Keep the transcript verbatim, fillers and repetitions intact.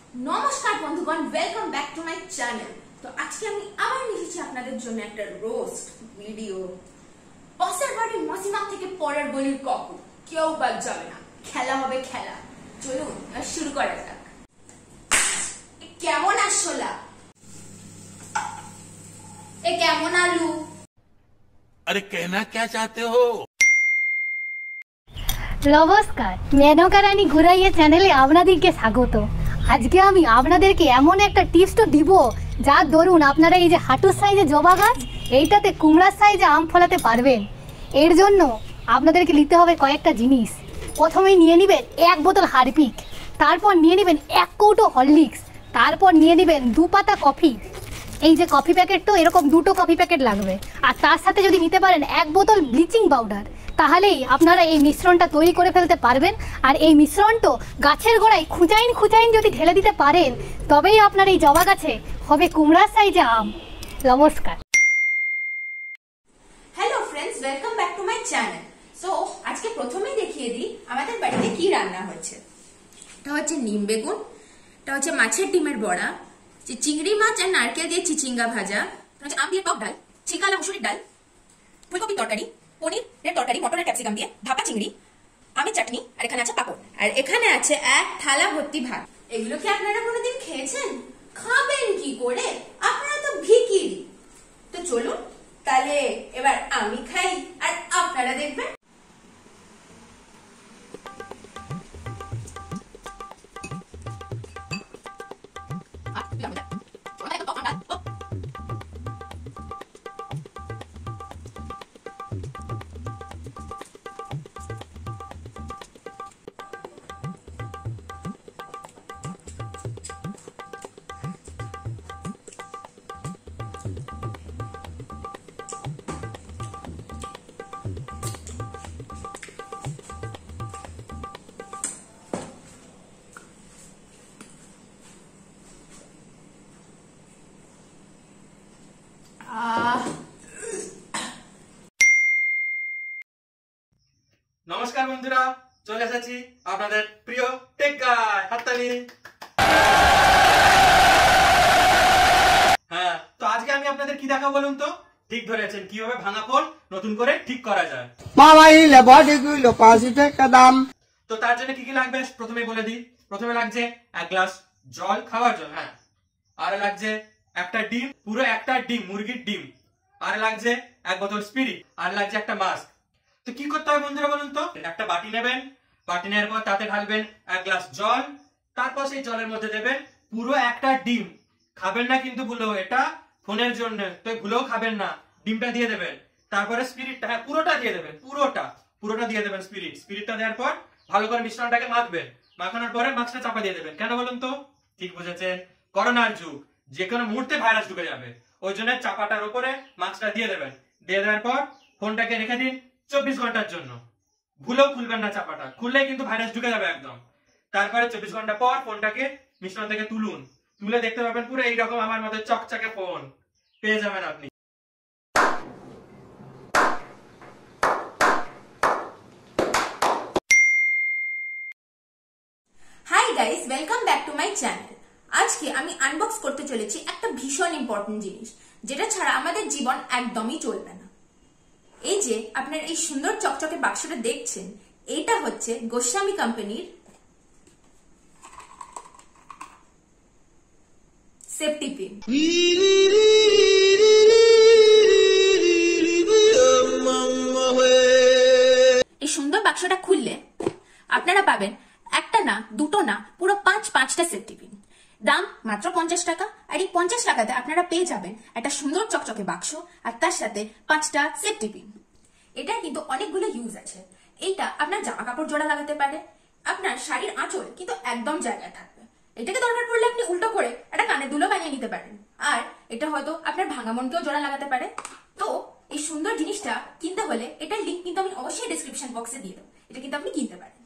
নমস্কার বন্ধুগণ, welcome back to my channel. তো আজকে আমি আবার এসেছি আপনাদের জন্য একটা রোস্ট ভিডিও। বসের বাড়ি মাসিমা থেকে পরের গলির কাকু, কেউ বাদ যাবে না, খেলা হবে খেলা। চলুন শুরু করা যাক। কেমন আসলা? এ কেমন আলু? अरे कहना क्या चाहते हो? নমস্কার, মেনকা রানী ঘুরাইয়া চ্যানেলে আপনাদেরকে স্বাগত। আজকে আমি আপনাদেরকে এমন একটা টিপস তো দিব, যার দরুন আপনারা এই যে হাঁটুর সাইজে জবা গাছ, এইটাতে কুমড়ার সাইজে আম ফলাতে পারবেন। এর জন্য আপনাদেরকে নিতে হবে কয়েকটা জিনিস। প্রথমেই নিয়ে নেবেন এক বোতল হারপিক, তারপর নিয়ে নেবেন এক কৌটো হরলিক্স, তারপর নিয়ে নেবেন দু পাতা কফি। এই যে কফি প্যাকেট, তো এরকম দুটো কফি প্যাকেট লাগবে। আর তার সাথে যদি নিতে পারেন এক বোতল ব্লিচিং পাউডার, তাহলেই আপনারা এই মিশ্রণটা তৈরি করে ফেলতে পারবেন। আর এই মিশ্রণ তো গাছের গোড়ায় খুঁচাইন খুঁচাইন যদি ঢেলে দিতে পারেন, তবেই আপনার এই জবা গাছে হবে কুমড়ার সাইজে আম। নমস্কার। Hello friends, welcome back to my channel. So আজকে প্রথমেই দেখিয়ে দিই আমাদের বাড়িতে কি রান্না হয়েছে। এটা হচ্ছে নিম বেগুন, এটা হচ্ছে মাছের ডিমের বড়া, চিংড়ি মাছ আর নারকেল দিয়ে চিচিঙ্গা ভাজা, আম দিয়ে টক ডাল, চিকালা মুসুরির ডাল, ফুলকপির তরকারি, পনিরের তরকারি মটরের ক্যাপসিকাম দিয়ে, ভাপা চিংড়ি, আমের চাটনি, আর এখানে আছে পাপড়, আর এখানে আছে এক থালা ভর্তি ভাত। এগুলো কি আপনারা কোনোদিন খেয়েছেন? খাবেন কি করে? আপনারা তো ভিখিরি। তো চলুন তাহলে এবার আমি খাই আর আপনারা দেখবেন। নমস্কার বন্ধুরা, চলে এসেছি আপনাদের প্রিয় টেক গাই হাততালি। হ্যাঁ, তো আজকে আমি আপনাদের কি দেখাবো বলুন তো? ঠিক ধরেছেন, কিভাবে ভাঙা ফোন নতুন করে ঠিক করা যায়। তো তার জন্য কি কি লাগবে প্রথমে বলে দিই। প্রথমে লাগছে এক গ্লাস জল খাওয়ার জন্য, হ্যাঁ। আর লাগছে একটা ডিম, পুরো একটা ডিম, মুরগির ডিম। আর লাগছে এক বোতল স্পিরিট, আর লাগছে একটা মাস্ক। তো কি করতে হবে বন্ধুরা বলুন তো? একটা বাটি নেবেন, বাটি নেওয়ার পর তাতে ঢালবেন এক গ্লাস জল, তারপর সেই জলের মধ্যে দেবেন পুরো একটা ডিম। খাবেন না কিন্তু ভুলেও, এটা ফোনের জন্য, তো ভুলেও খাবেন না। ডিমটা দিয়ে দেবেন, তারপরে স্পিরিটটা, হ্যাঁ পুরোটা দিয়ে দেবেন, পুরোটা পুরোটা দিয়ে দেবেন স্পিরিট। স্পিরিটটা দেওয়ার পর ভালো করে মিশ্রণটাকে মাখবেন। মাখানোর পরে মাস্কটা চাপা দিয়ে দেবেন। কেন বলুন তো? ঠিক বুঝেছেন, করোনার যুগ, যে কোনো মুহূর্তে ভাইরাস ঢুকে যাবে, ওই জন্য চাপাটার উপরে মাস্কটা দিয়ে দেবেন। দিয়ে দেওয়ার পর ফোনটাকে রেখে দিন চব্বিশ ঘন্টার জন্য। ভুলেও খুলবেন না চাপাটা, খুললে কিন্তু ভাইরাস ঢুকে যাবে একদম। তারপরে চব্বিশ ঘন্টা পর ফোনটাকে মিশ্রণ থেকে তুলুন, তুলে দেখতে পাবেন পুরো এইরকম আমার মতো চকচকে ফোন পেয়ে যাবেন আপনি। Hi guys, welcome back to my channel. আজকে আমি আনবক্স করতে চলেছি একটা ভীষণ ইম্পর্টেন্ট জিনিস, যেটা ছাড়া আমাদের জীবন একদমই চলবে না। এই যে আপনার এই সুন্দর চকচকে বাক্সটা দেখছেন, এইটা হচ্ছে গোস্বামী কোম্পানির সেফটি পিন। এই সুন্দর বাক্সটা খুললে আপনারা পাবেন একটা না, দুটো না, পুরো পাঁচ পাঁচটা সেফটি পিন। দাম মাত্র পঞ্চাশ টাকা। আর এই পঞ্চাশ টাকাতে আপনারা পেয়ে যাবেন একটা সুন্দর চকচকে বাক্স, আর তার সাথে পাঁচটা সেফটি পিন। এটা কিন্তু অনেকগুলো ইউজ আছে। এইটা আপনার জামা কাপড় জোড়া লাগাতে পারে, আপনার শাড়ির আঁচল কিন্তু একদম জায়গায় থাকবে। এটাকে দরকার পড়লে আপনি উল্টো করে একটা কানের দুলো বানিয়ে নিতে পারেন। আর এটা হয়তো আপনার ভাঙা মনকেও জোড়া লাগাতে পারে। তো এই সুন্দর জিনিসটা কিনতে হলে এটার লিঙ্ক কিন্তু আমি অবশ্যই ডেসক্রিপশন বক্সে দিয়ে দেবো, এটা কিন্তু আপনি কিনতে পারেন।